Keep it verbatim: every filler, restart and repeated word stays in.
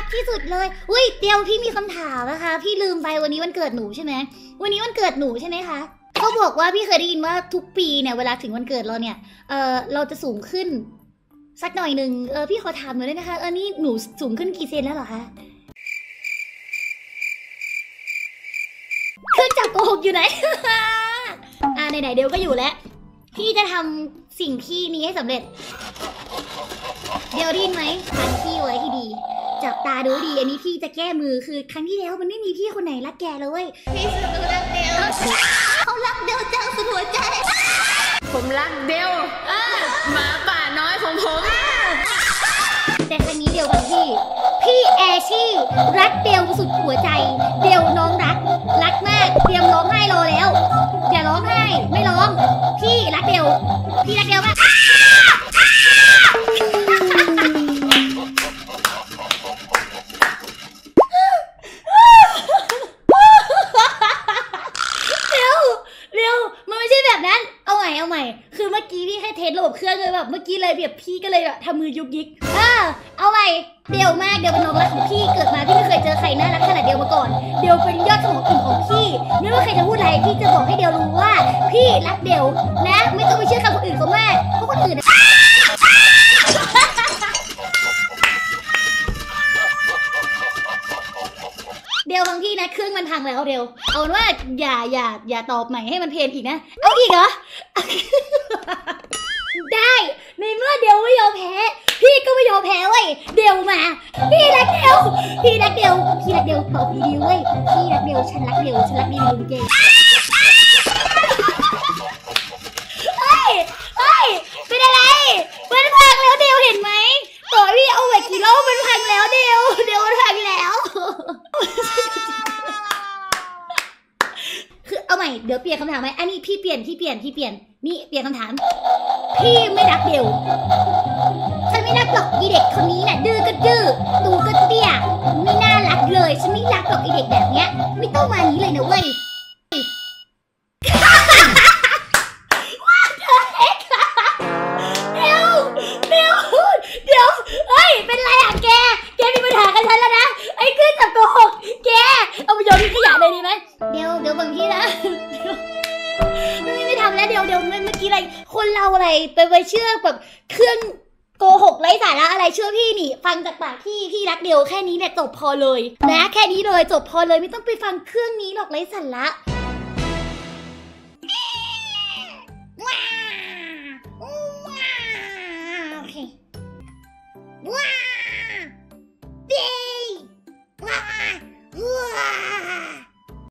กที่สุดเลยอุ้ยเดียวพี่มีคำถามนะคะพี่ลืมไปวันนี้วันเกิดหนูใช่ไหมวันนี้วันเกิดหนูใช่ไหมคะเขาบอกว่าพี่เคยได้ยินว่าทุกปีเนี่ยเวลาถึงวันเกิดเราเนี่ยเออเราจะสูงขึ้นสักหน่อยหนึ่งเออพี่ขอถามหน่อยได้ไหมคะเออนี่หนูสูงขึ้นกี่เซนแล้วเหรอคะเครื่องจับโกหกอยู่ไหน อ่าไหนๆเดี๋ยวก็อยู่แล้วพี่จะทำสิ่งที่นี้ให้สำเร็จเดี๋ยวได้ยินไหมฟังพี่ไว้ที่ดีจับตาดูดีอันนี้พี่จะแก้มือคือครั้งที่แล้วมันไม่มีพี่คนไหนรักแกเลยพี่สุดรักเดวเขารักเดวจังสุดหัวใจผมรักเดวหมาป่าน้อยของผมแต่ครั้งนี้เดวกับพี่พี่แอชี่รักเดวสุดหัวใจเดวน้องรักรักมากเตรียมร้องไห้รอแล้วอย่าร้องไห้ไม่ร้องพี่รักเดวพี่รักเดวมากเอาใหม่คือเมื่อกี้พี่แค่เทสระบบเครื่องเลยแบบเมื่อกี้เลยแบบพี่ก็เลยแบบทำมือยุกยิกเออเอาใหม่เดียวมากเดียวเป็นน้องรักของพี่เกิดมาพี่ไม่เคยเจอใครน่ารักขนาดเดียวมาก่อนเดียวเป็นยอดสมองอิ่มของพี่ไม่ว่าใครจะพูดอะไรพี่จะบอกให้เดียวรู้ว่าพี่รักเดียวนะไม่ต้องไปเชื่อคำคนอื่นเขามากเพราะคนอื่นเดียวบางที่นะเครื่องมันพังแล้วเดียวเอาว่าอย่าอย่าอย่าตอบใหม่ให้มันเพลนอีกนะเอาอีกเหรอได้ในเมื่อเดียวไม่ยอมแพ้พี่ก็ไม่ยอมแพ้เว้ยเดียวมาพี่รักเดียวพี่รักเดียวพี่รักเดียวตอบดีๆเว้ยพี่รักเดียวฉันรักเดียวฉันรักดีจริงเฮ้ยเฮ้ยเป็นอะไรมันพังแล้วเดียวเห็นไหมต่อพี่เอาไว้กี่รอบมันพังแล้วเดียวเดียวมันพังแล้วคือเอาใหม่เดี๋ยวเปลี่ยนคำถามไหมอันนี้พี่เปลี่ยนพี่เปลี่ยนพี่เปลี่ยนนี่เปลี่ยนคำถามพี่ไม่รักเดียวฉันไม่รักหรอกอีเด็กคนนี้น่ะดื้อก็ดื้อตูก็เตี้ยไม่น่ารักเลยฉันไม่รักหรอกอีเด็กแบบเนี้ยไม่ต้องมานี้เลยนะเว้ยว่าเธอเอ็กซ์เดี๋ยวเดี๋ยวเดี๋ยวเฮ้ยเป็นไรอ่ะแกแกมีปัญหากับฉันแล้วนะไอ้ขึ้นจับโกหกแกเอาไปโยนทิ้งขยะเลยดีไหมเดี๋ยวเดี๋ยวบางทีนะไม่ไม่ทำแล้วเดี๋ยวเดี๋ยวเมื่อกี้อะไรคนเราอะไรไปไปเชื่อแบบเครื่องโกหกไร้สาระอะไรเชื่อพี่นี่ฟังจากปากพี่พี่รักเดียวแค่นี้เนี่ยจบพอเลยนะแค่นี้เลยจบพอเลยไม่ต้องไปฟังเครื่องนี้หรอกไร้สาระว้าวว้าวโอเคว้าว